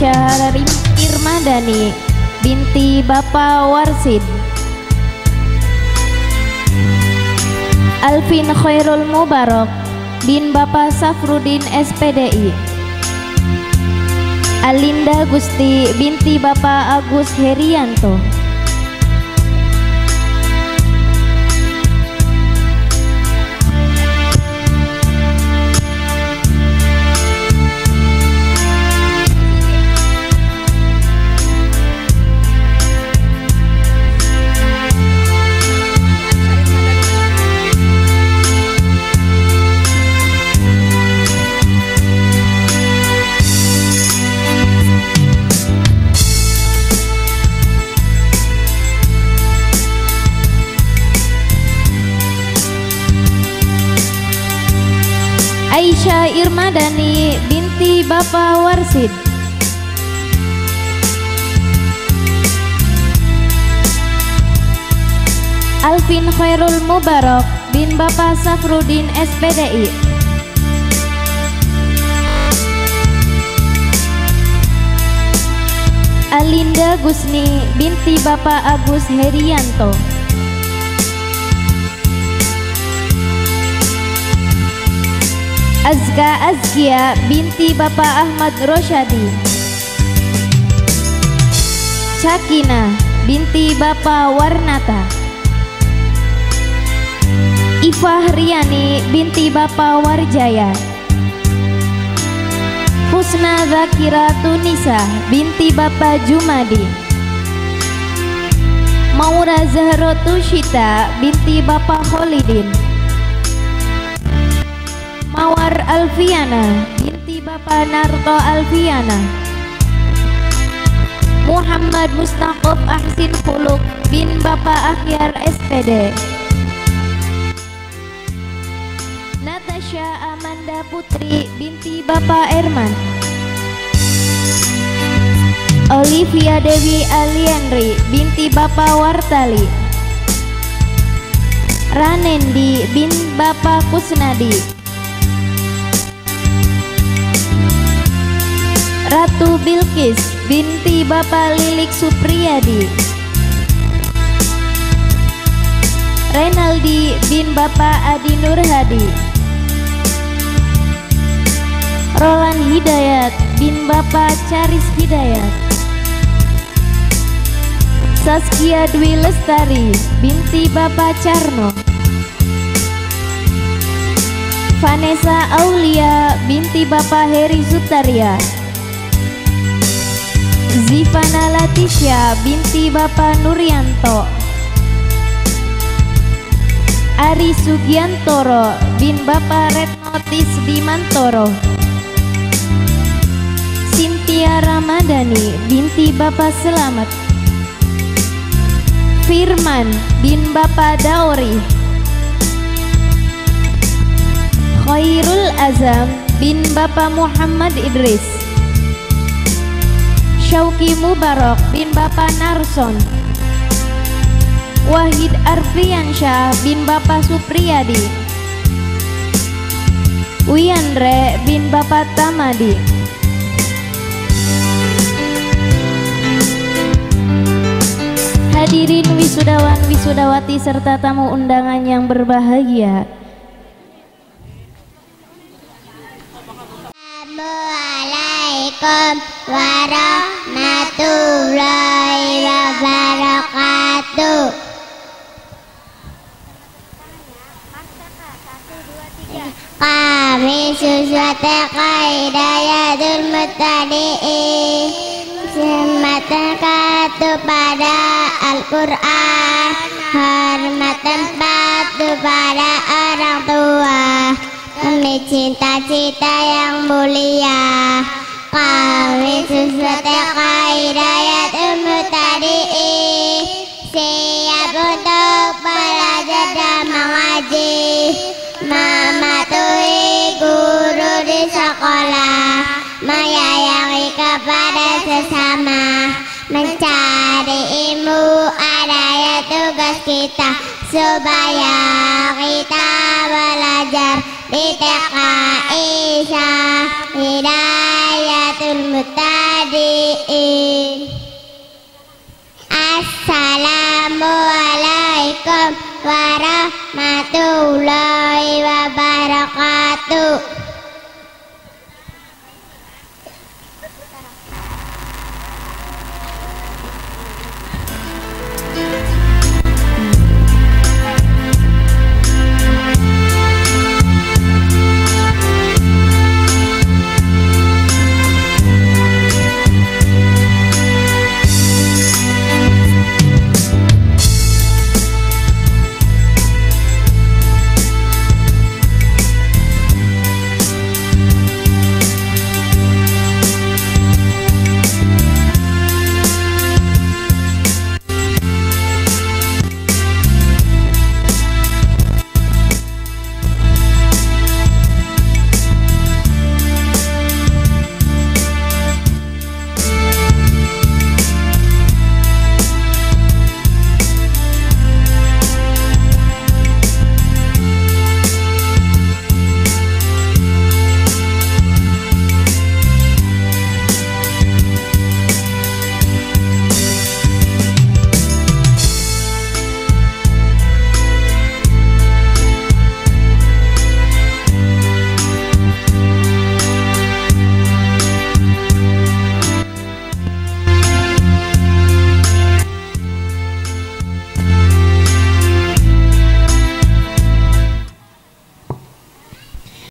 Aisyah Irmadani binti Bapak Warsid. Alvin Khairul Mubarak bin Bapak Safrudin SPDI. Alinda Gusti binti Bapak Agus Herianto. Aisyah Irmadani binti Bapak Warsid. Alvin Khairul Mubarak bin Bapak Safrudin SPDI. Alinda Gusni binti Bapak Agus Herianto. Azka Azkia binti Bapak Ahmad Rosyadi. Cakina binti Bapak Warnata. Ifah Riani binti Bapak Warjaya. Husna Zakira Tunisa binti Bapak Jumadi. Maura Zahrotu Shita binti Bapak Kholidin. Mawar Alfiana binti Bapak Narto Alfiana. Muhammad Mustaqof Ahsin Khuluk bin Bapak Akhyar SPD. Natasha Amanda Putri binti Bapak Erman. Olivia Dewi Aliandri binti Bapak Wartali. Ranendi bin Bapak Kusnadi. Ratu Bilqis binti Bapak Lilik Supriyadi. Renaldi bin Bapak Adi Nurhadi. Roland Hidayat bin Bapak Charis Hidayat. Saskia Dwi Lestari binti Bapak Carno. Vanessa Aulia binti Bapak Heri Sutaria. Zivana Latisya binti Bapak Nuryanto. Ari Sugiantoro bin Bapak Retnotis Dimantoro. Cynthia Ramadhani binti Bapak Selamat. Firman bin Bapak Dauri. Khairul Azam bin Bapak Muhammad Idris. Syauki Mubarak bin Bapak Narson. Wahid Arfiansyah bin Bapak Supriyadi. Wiyandre bin Bapak Tamadi. Hadirin wisudawan wisudawati serta tamu undangan yang berbahagia. Assalamualaikum warahmatullahi wabarakatuh. Kami siswa TK Hidayatul Muttaqin sematan katu pada Al-Quran, hormatan patuh pada orang tua, demi cita-cita yang mulia. Kami siswa TK Hidayatul Muttaqin siap untuk belajar dan mengaji, mematuhi guru di sekolah, menyayangi kepada sesama, mencari ilmu adalah tugas kita, supaya kita belajar di TK Hidayatul Muttaqin. warahmatullahi